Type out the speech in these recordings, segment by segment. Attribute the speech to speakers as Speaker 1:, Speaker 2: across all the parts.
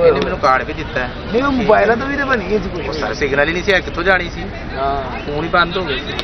Speaker 1: ਇਹਨੇ ਮੈਨੂੰ ਕਾਰਡ ਵੀ ਦਿੱਤਾ ਹੈ।
Speaker 2: ਨਹੀਂ ਉਹ ਮੋਬਾਈਲਾਂ ਤੋਂ ਵੀ ਤੇ ਬਣੀ ਸੀ ਕੋਈ।
Speaker 1: ਸਰ ਸਿਗਨਲ ਹੀ ਨਹੀਂ ਸੀ, ਕਿੱਥੋਂ ਜਾਣੀ ਸੀ?
Speaker 2: ਹਾਂ
Speaker 1: ਫੋਨ ਹੀ ਬੰਦ ਹੋ ਗਏ ਸੀ।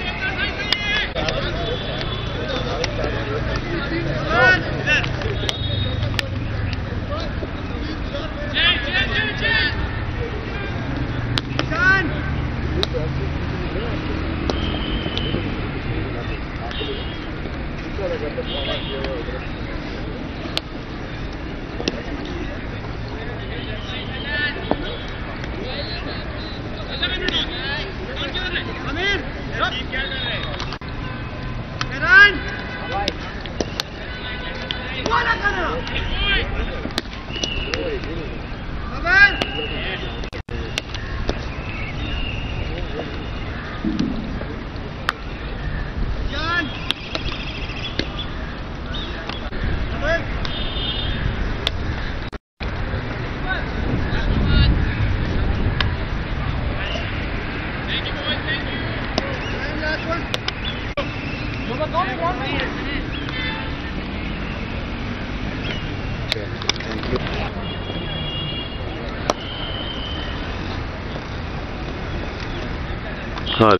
Speaker 3: हाँ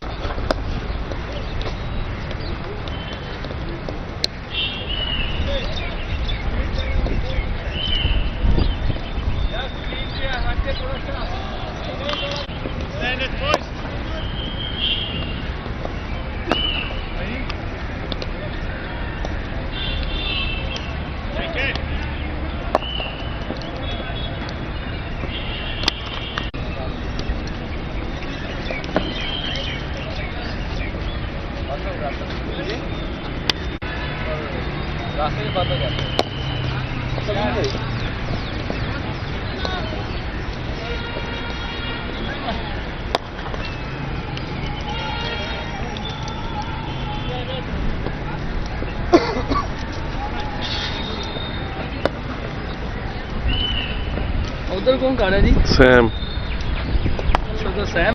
Speaker 2: रास्ते में बंद हो जाते हैं। उधर कौन खा रहा है जी?
Speaker 3: सैम।
Speaker 2: तो सैम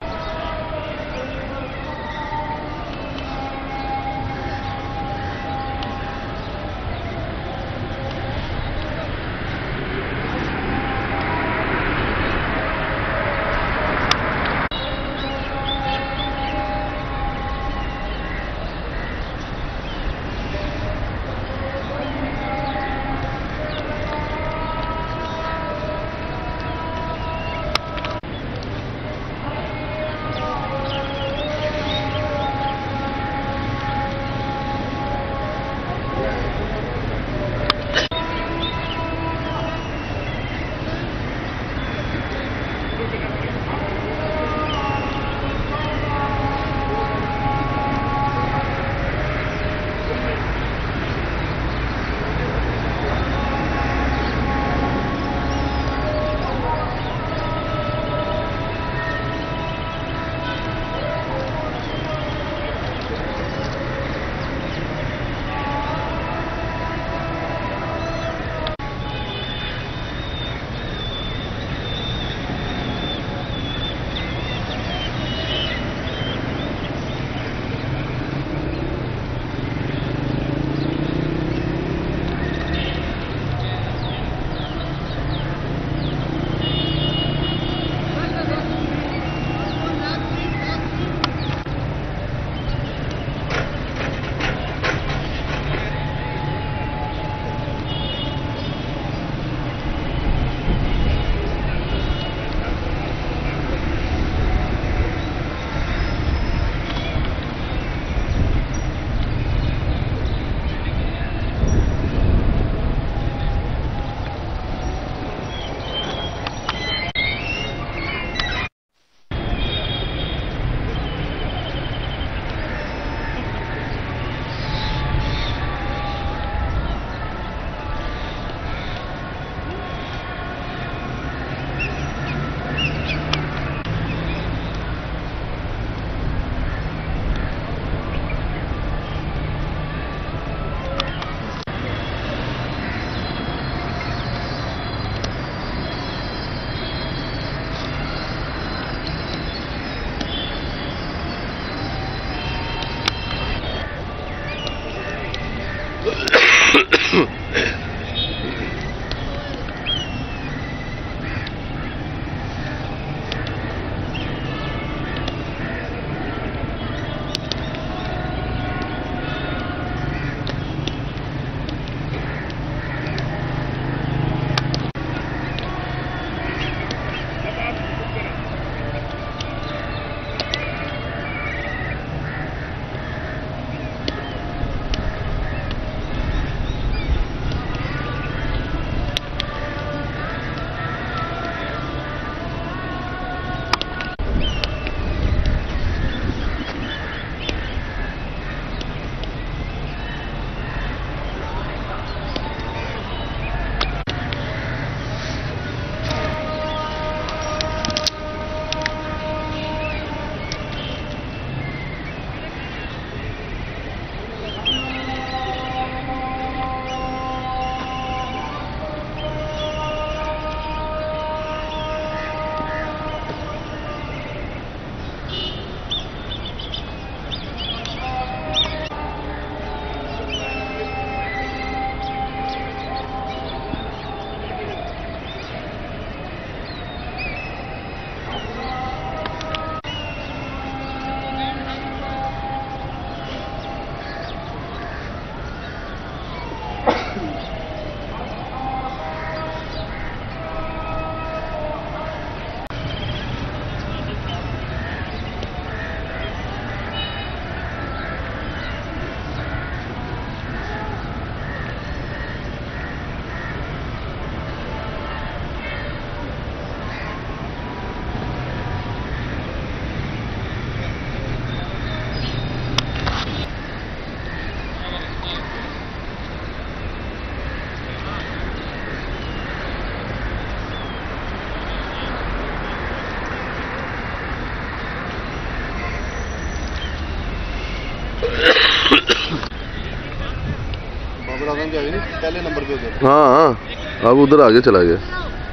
Speaker 2: चैलेंज है पहले नंबर पे उधर।
Speaker 3: हाँ अब उधर आगे चला गया।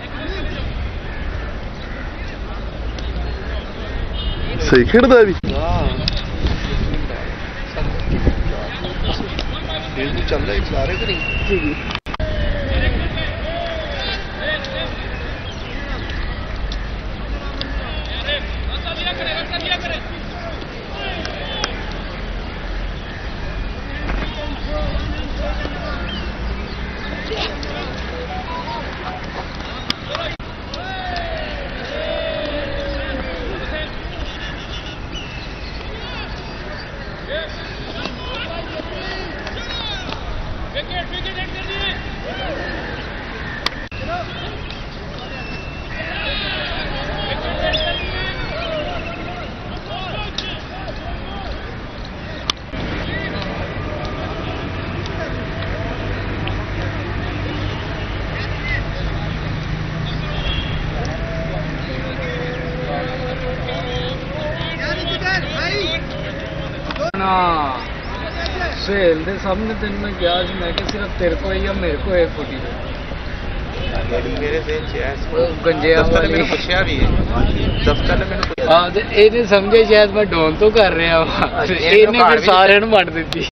Speaker 3: सही खेलता है अभी।
Speaker 2: चल रहा है चला रहे थे नहीं। सेल दे सामने तेन मैं गया मैं कि सिर्फ तेरे को या मेरे को एक फुटी
Speaker 1: मेरे से
Speaker 2: गंजे
Speaker 1: मैंने पूछा भी है दफ्तर ने मैंने
Speaker 2: हाँ, ये नहीं समझे शायद मैं डोन तो कर रहा वा, इन्हें फिर सारे वंड दी।